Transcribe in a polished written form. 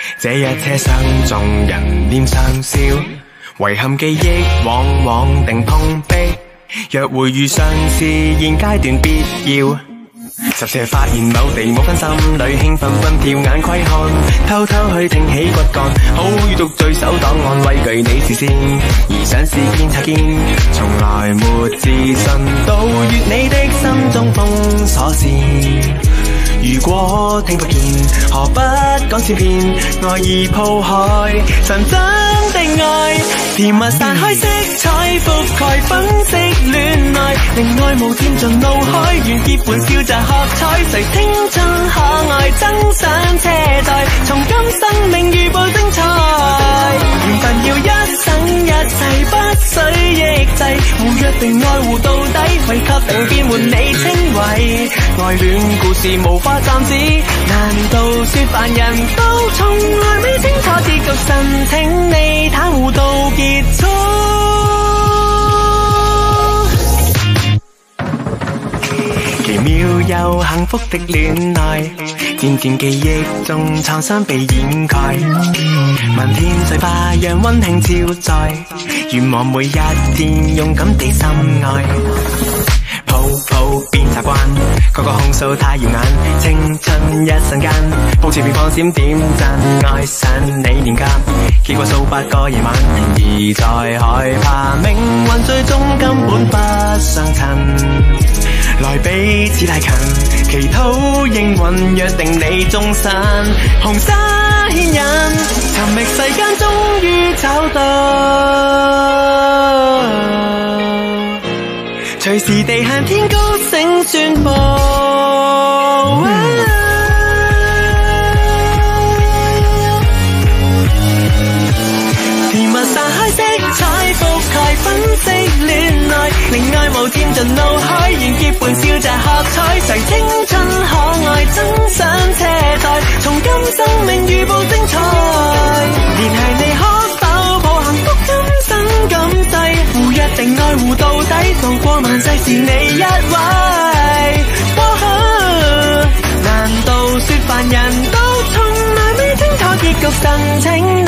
這一車廂眾人臉上笑，遺憾記憶往往定碰壁，約會遇上是現階段必要。十四日發現某地冇分，心裏興奮奔跳，眼窺看，偷偷去挺起骨幹，好於毒罪手檔案畏懼你視線，而想試見察見，從來沒自信，盜閱你的心中封鎖線。如果聽不見，何不講千遍，愛意鋪開，純真的愛，甜蜜散開色彩，覆蓋粉飾戀愛，令愛無添盡怒海，完結伴笑着喝彩，誰青春可愛，爭上車載，從今生命預報精彩，緣分要一生一世，不需抑制，互約定愛護到底，為給定變換你稱謂，愛戀故事無法暫止，難道說凡人都從來未清楚結局，神請你袒護到結束。奇妙又幸福的戀愛，漸漸記憶中創傷被掩蓋，漫天碎花讓溫馨超載，願望每一天勇敢地深愛，抱抱變習慣，個個控訴太耀眼，青春一瞬間，抱持變放閃點讚，愛上你連夾，見過數百個夜晚，然而再害怕命運最終根本不相襯。來彼此太近，祈禱應允，約定你終身，紅紗牽引，尋覓世間終於找到，隨時地向天高聲宣佈。甜蜜散開色彩，覆蓋粉飾戀愛，令愛無添盡怒海，完結伴笑着喝彩，誰青春可愛，爭上車載，從今生命預報精彩，聯繫你可否抱幸福今生今世，互約定愛護到底，渡過萬世是你一位。難道說凡人都從來未清楚結局，神情